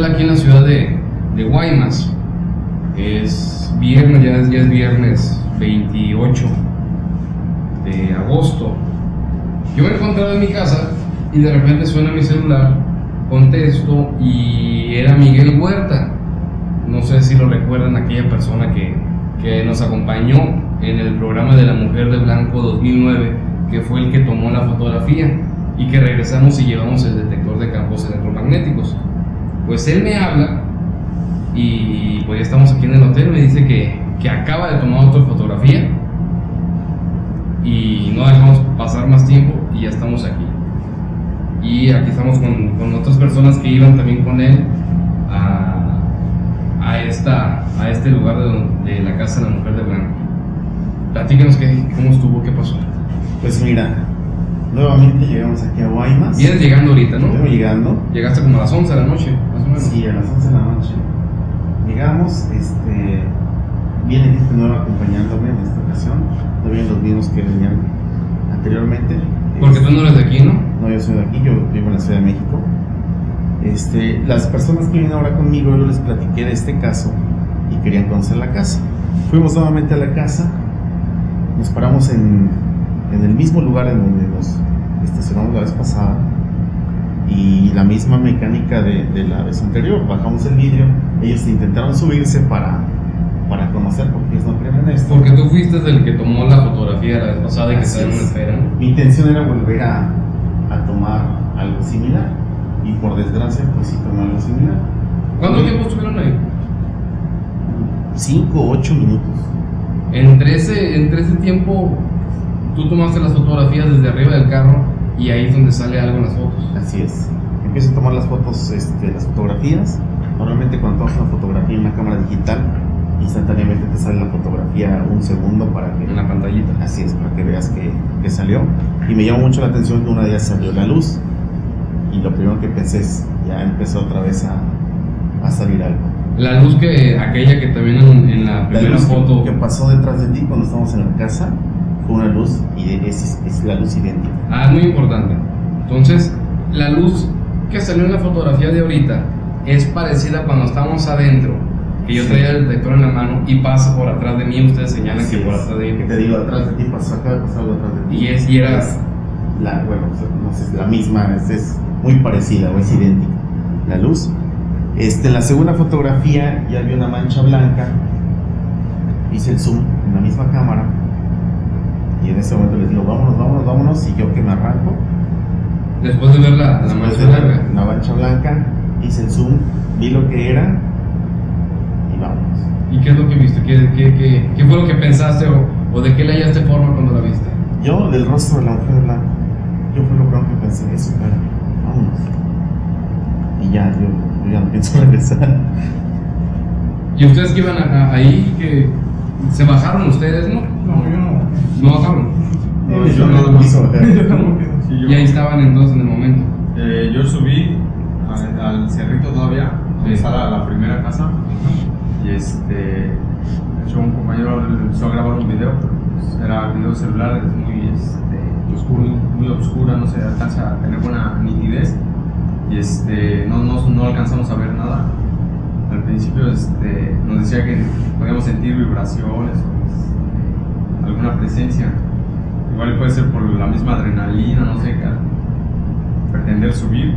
hotel aquí en la ciudad de Guaymas. Es viernes, ya es viernes 28 de agosto. Yo me encontraba en mi casa y de repente suena mi celular, contesto y era Miguel Huerta. No sé si lo recuerdan, aquella persona que nos acompañó en el programa de La Mujer de Blanco 2009, que fue el que tomó la fotografía y que regresamos y llevamos el detector de campos electromagnéticos. Pues él me habla y pues ya estamos aquí en el hotel. Me dice que acaba de tomar otra fotografía y no dejamos pasar más tiempo y ya estamos aquí. Y aquí estamos con otras personas que iban también con él a este lugar de la casa de La Mujer de Blanco. Platícanos cómo estuvo, qué pasó. Pues mira, nuevamente llegamos aquí a Guaymas. Vienes llegando ahorita, ¿no? Vengo llegando. Llegaste como a las 11 de la noche, más o menos. Sí, a las 11 de la noche. Llegamos, viene gente nueva acompañándome en esta ocasión. No vienen los mismos que venían anteriormente. Porque tú no eres de aquí, ¿no? No, yo soy de aquí, yo vivo en la Ciudad de México. Las personas que vienen ahora conmigo, yo les platiqué de este caso y querían conocer la casa. Fuimos nuevamente a la casa, nos paramos en el mismo lugar en donde nos estacionamos la vez pasada y la misma mecánica de la vez anterior. Bajamos el vidrio, ellos intentaron subirse para conocer, porque ellos no creen en esto. Porque tú fuiste el que tomó la fotografía la vez pasada y que estaba en una esfera, ¿no? Mi intención era volver a tomar algo similar y por desgracia pues sí tomé algo similar. ¿Cuánto tiempo estuvieron ahí? 5 o 8 minutos. Entre ese tiempo tú tomaste las fotografías desde arriba del carro y ahí es donde sale algo en las fotos. Así es. Empiezo a tomar las fotos, las fotografías. Normalmente cuando tomas una fotografía en una cámara digital, instantáneamente te sale la fotografía un segundo para que... En la pantallita. Así es, para que veas que salió. Y me llamó mucho la atención que una de ellas salió la luz. Y lo primero que pensé es, ya empezó otra vez a salir algo. La luz aquella que también en la primera foto... que pasó detrás de ti cuando estábamos en la casa, fue una luz y es la luz idéntica. Ah, es muy importante. Entonces, la luz que salió en la fotografía de ahorita es parecida cuando estábamos adentro, que yo traía el detector en la mano y pasa por atrás de mí. Ustedes señalan Así que por es. atrás de mí. Que te digo, atrás de ti pasó, acaba de pasar algo atrás de ti. Y era... no sé, la misma, es muy parecida o es idéntica la luz. En la segunda fotografía ya había una mancha blanca. Hice el zoom en la misma cámara y en ese momento les digo, vámonos, y yo que me arranco. Después de ver la mancha blanca. La mancha blanca, hice el zoom, vi lo que era y vámonos. ¿Y qué es lo que viste? ¿Qué fue lo que pensaste o de qué le hallaste forma cuando la viste? Yo, del rostro de La Mujer de Blanco, yo fue lo primero que pensé, eso, pero vámonos. Y ya, yo ya no pienso regresar. ¿Y ustedes que iban ahí, que se bajaron ustedes, no? No, yo no. ¿No bajaron? No, yo nada más. Yo tampoco. Sí, Y ahí estaban entonces en el momento. Yo subí al cerrito todavía, donde está la primera casa. Y de hecho un compañero empezó a grabar un video, pero pues era video celular, es muy muy oscura, no se alcanza a tener buena nitidez. Y no alcanzamos a ver nada. Al principio nos decía que podíamos sentir vibraciones o alguna presencia. Igual puede ser por la misma adrenalina, no sé, que al pretender subir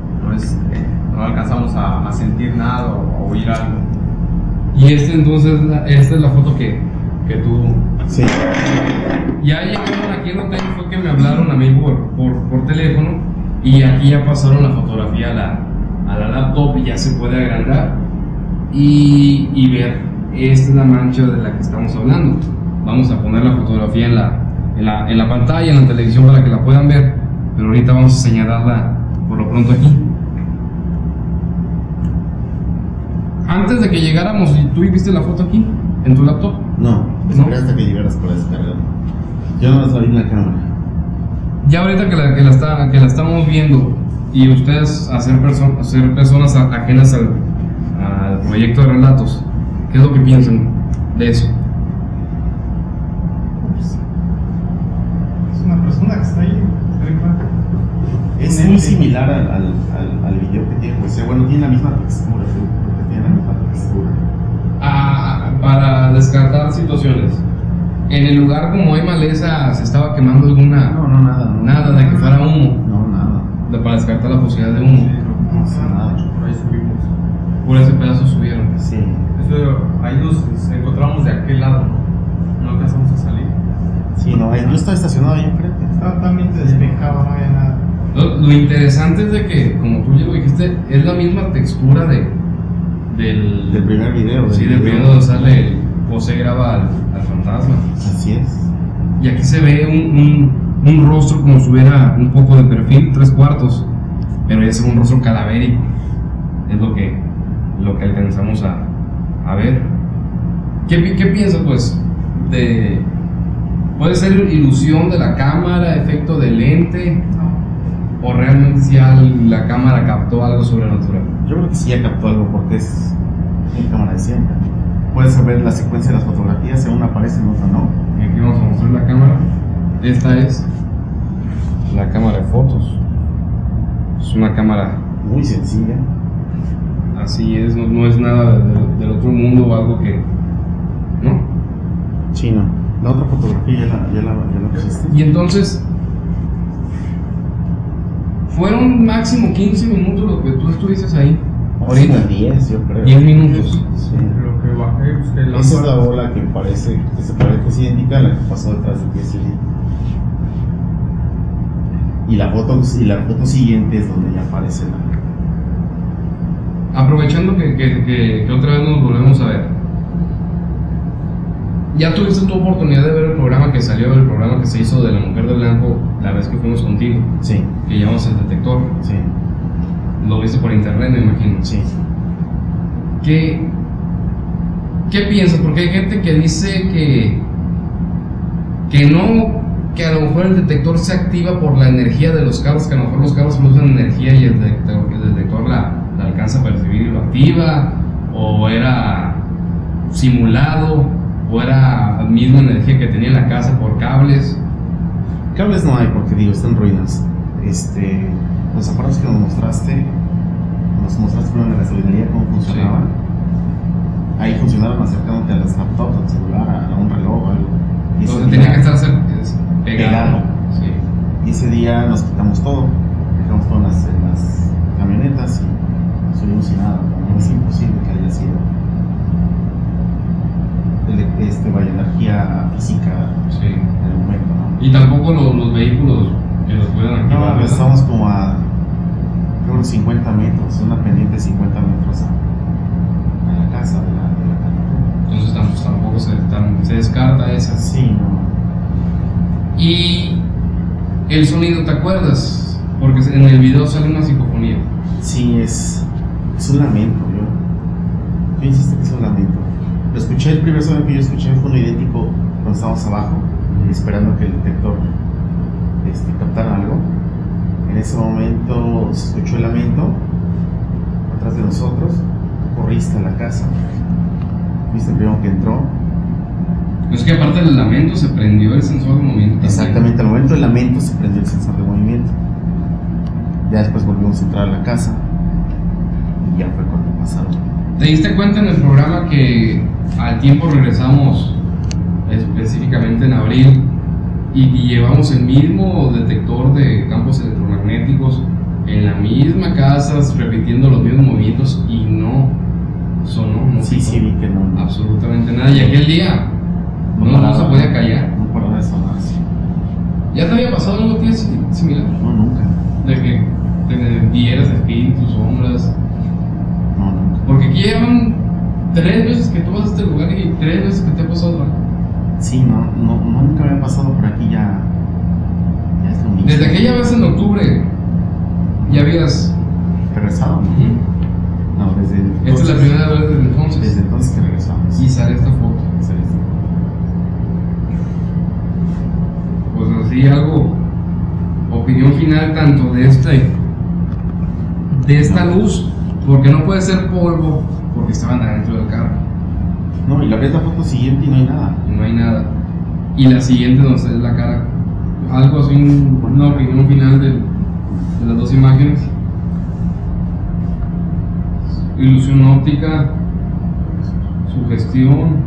no alcanzamos a sentir nada o a oír algo. Y entonces, esta es la foto que tú... Sí. Ya llegaron aquí en el hotel, fue que me hablaron a mí por teléfono y aquí ya pasaron la fotografía a la laptop y ya se puede agrandar y ver. Esta es la mancha de la que estamos hablando. Vamos a poner la fotografía en la pantalla, en la televisión para que la puedan ver, pero ahorita vamos a señalarla por lo pronto aquí. Antes de que llegáramos, ¿tú viste la foto aquí, en tu laptop? No, esperé hasta que llegaras por descargar. Yo no la vi en la cámara. Ya ahorita que la estamos viendo y ustedes ser personas ajenas al proyecto de relatos, ¿qué es lo que piensan de eso? Es una persona que está ahí. Es muy similar al al video que tiene José. Bueno, tiene la misma textura, creo que tiene la misma textura. Para descartar situaciones. En el lugar, como hay maleza, ¿se estaba quemando alguna? No, nada. No, Nada de que fuera humo. No, nada. Para descartar la posibilidad de humo. Sí, No sé nada. por ahí subimos. Por ese pedazo subieron. Sí. Eso, ahí nos encontramos de aquel lado, ¿no? No alcanzamos a salir. Sí, no, yo estaba estacionado ahí enfrente. Totalmente despejado, no había nada. Lo interesante es de que, como tú ya lo dijiste, es la misma textura del primer video. Sí, del video donde sale José graba al fantasma. Así es. Y aquí se ve un rostro como si hubiera un poco de perfil, 3/4, pero ya es un rostro cadavérico. Es lo que alcanzamos a ver. ¿Qué piensas, pues? ¿Puede ser ilusión de la cámara, efecto de lente? ¿O realmente si la cámara captó algo sobrenatural? Yo creo que sí ya captó algo porque es en cámara de siempre. Puedes ver la secuencia de las fotografías, en una aparece, en otra no. Y aquí vamos a mostrar la cámara. Esta es la cámara de fotos. Es una cámara, Muy sencilla. así es, no es nada del otro mundo o algo que... ¿no? Sí, no. La otra fotografía ya la pusiste. Y entonces, fueron máximo 15 minutos lo que tú estuviste ahí. Ahorita, 10, yo creo. 10 minutos. Sí. Lo que bajé, busqué la Esa es la bola que parece que se parece que es idéntica a la que pasó detrás de ti. Y la foto siguiente es donde ya aparece la. Aprovechando que otra vez nos volvemos a ver. Ya tuviste tu oportunidad de ver el programa que salió, el programa que se hizo de la Mujer de Blanco la vez que fuimos contigo, Sí, que llevamos el detector. sí, Lo viste por internet, me imagino. sí. ¿Qué piensas? Porque hay gente que dice que no, que a lo mejor el detector se activa por la energía de los carros, que a lo mejor los carros producen energía y el detector la alcanza a percibir y lo activa, o era simulado, o era la misma energía que tenía la casa por cables. Cables no hay porque digo, están en ruinas. Los aparatos que nos mostraste primero en la gasolinería cómo funcionaban. Sí. Ahí funcionaban acercándote a las laptops, al celular, a un reloj o algo. Entonces tenía que estar pegado. Sí. Y ese día nos quitamos todo, dejamos todo en las camionetas y subimos sin nada. No es imposible que haya sido vaya energía física sí. en el momento, ¿no? Y tampoco los vehículos que los puedan activar. No, estamos como a creo 50 metros, una pendiente de 50 metros a la casa de la carretera. Entonces tampoco se descarta esa. Sí, no. Y el sonido, ¿te acuerdas? Porque en el video sale una psicofonía. Sí, es un lamento. Yo insisto que es un lamento. Lo escuché, el primer sonido que yo escuché fue uno idéntico cuando estábamos abajo, esperando que el detector captara algo. En ese momento se escuchó el lamento atrás de nosotros. Tú corriste a la casa, fuiste el primero que entró. Es que aparte del lamento se prendió el sensor de movimiento. Exactamente, al momento del lamento se prendió el sensor de movimiento. Ya después volvimos a entrar a la casa y ya fue cuando pasaron. ¿Te diste cuenta en el programa que al tiempo regresamos específicamente en abril y llevamos el mismo detector de campos electromagnéticos en la misma casa, repitiendo los mismos movimientos y no sonó? No sí, sonó sí, vi que no. Absolutamente nada. Y aquel día no se podía callar. No paraba de sonar así. ¿Ya te había pasado algo tío, similar? No, nunca. De que te vieras espíritus, sombras. No, nunca. Porque aquí llevan 3 veces que tú vas a este lugar y 3 veces que te ha pasado algo. Sí, nunca me había pasado por aquí ya es lo mismo. Desde aquella vez en octubre ya habías ¿Regresado? No, desde entonces. Esta es la primera vez desde entonces. Desde entonces que regresamos. Y sale esta foto. Sale esta foto. Pues así algo. Opinión final tanto de esta luz, porque no puede ser polvo, porque estaban adentro del carro. No, y la ves la foto siguiente y no hay nada. No hay nada. Y la siguiente donde se ve la cara. Algo así, una opinión final de las dos imágenes. ilusión óptica, sugestión.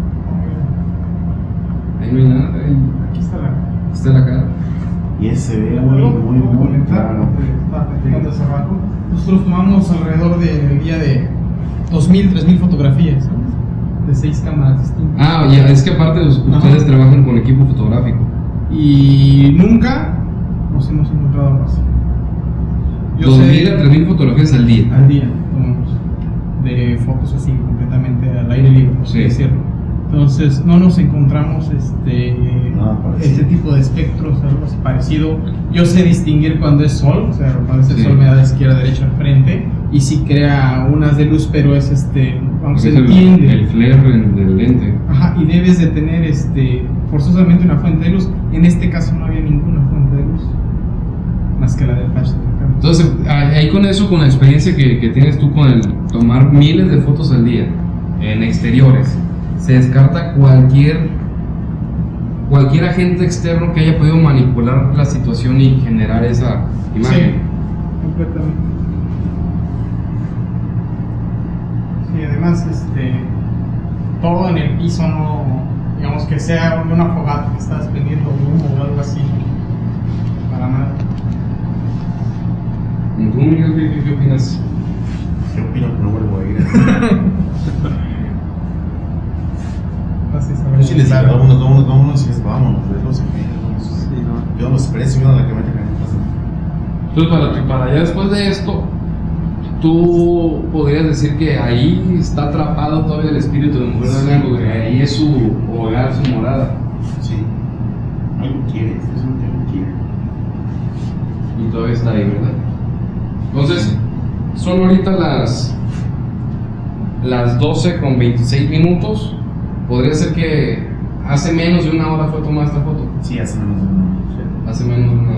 Ahí no hay nada, ahí Aquí está la. está la cara. Y ese se ve muy claro. Cuando se bajó, nosotros tomamos alrededor del día de 2.000, 3.000 fotografías, ¿sabes? De 6 cámaras distintas. Ah, ya, es que aparte ustedes trabajan con equipo fotográfico. Y nunca nos hemos encontrado algo así. 2.000 a 3.000 fotografías al día. Al día tomamos de fotos así completamente al aire libre, por así Sí. decirlo. Entonces no nos encontramos Nada parecido. este tipo de espectros, algo así parecido. Yo sé distinguir cuando es sol, o sea, cuando es el Sí. sol me da de izquierda a derecha al frente, y sí crea unas de luz, pero es vamos, se Es entiende. el flare del lente. Ajá, y debes de tener forzosamente una fuente de luz. En este caso no había ninguna fuente de luz, más que la del flash de la cámara. Entonces, ahí con eso, con la experiencia que tienes tú con el tomar miles de fotos al día en exteriores, se descarta cualquier agente externo que haya podido manipular la situación y generar esa imagen. Sí, completamente. Sí, además, todo en el piso no, digamos que sea una fogata que está desprendiendo humo o algo así, para nada. ¿Tú, Miguel, qué opinas? Yo opino que no vuelvo a ir. Así es, a Yo ver sí les digo, claro. vámonos, y es, vámonos, los yo los expreso, yo la que me tengan en casa. Entonces, para ya después de esto, tú podrías decir que ahí está atrapado todavía el espíritu de Mujer de Blanco, que ahí es su hogar, su morada. Sí. Algo quiere, esto es lo que algo quiere. Y todavía está ahí, ¿verdad? Entonces, son ahorita las 12:26. Podría ser que hace menos de una hora fue tomada esta foto. Sí, hace menos de una. Hace menos de una hora.